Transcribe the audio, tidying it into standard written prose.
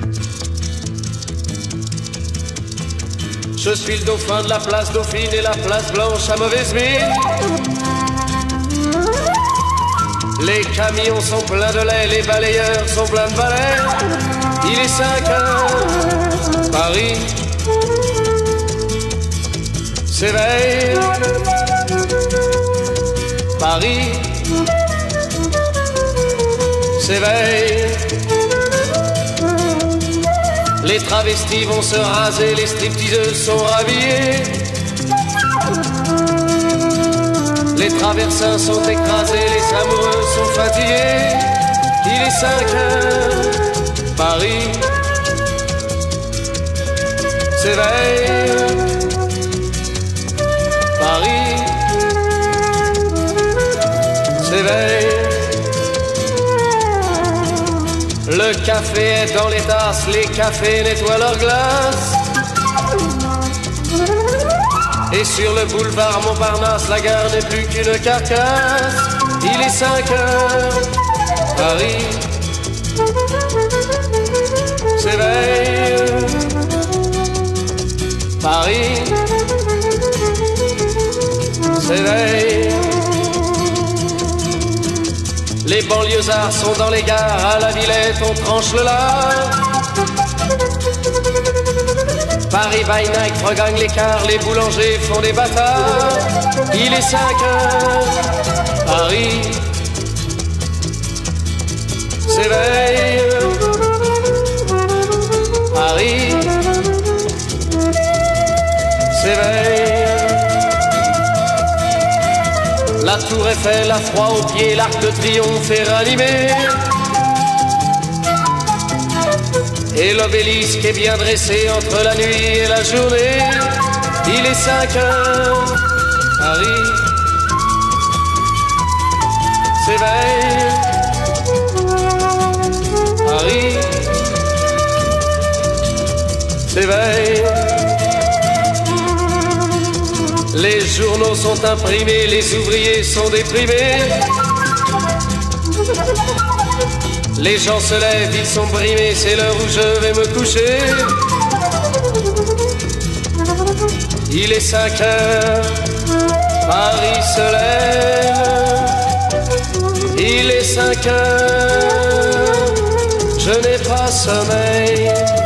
Je suis le dauphin de la place Dauphine et la place Blanche à mauvaise mine. Les camions sont pleins de lait, les balayeurs sont pleins de balais. Il est 5 heures, Paris s'éveille. Paris s'éveille. Les travestis vont se raser, les stripteaseuses sont rhabillées. Les traversins sont écrasés, les amoureux sont fatigués. Il est 5 heures, Paris s'éveille. Paris s'éveille. Le café est dans les tasses, les cafés nettoient leurs glaces. Et sur le boulevard Montparnasse, la gare n'est plus qu'une carcasse. Il est 5 heures, Paris s'éveille. Paris s'éveille. Les banlieusards sont dans les gares, à la Villette on tranche le lard. Paris by night regagne l'écart, les boulangers font des bâtards. Il est 5 heures, Paris s'éveille. Paris s'éveille. La tour Eiffel a froid aux pieds, l'Arc de Triomphe est ranimé. Et l'obélisque est bien dressé entre la nuit et la journée. Il est 5 heures, Paris s'éveille. Paris s'éveille. Les journaux sont imprimés, les ouvriers sont déprimés. Les gens se lèvent, ils sont brimés, c'est l'heure où je vais me coucher. Il est 5 heures, Paris se lève. Il est 5 heures, je n'ai pas sommeil.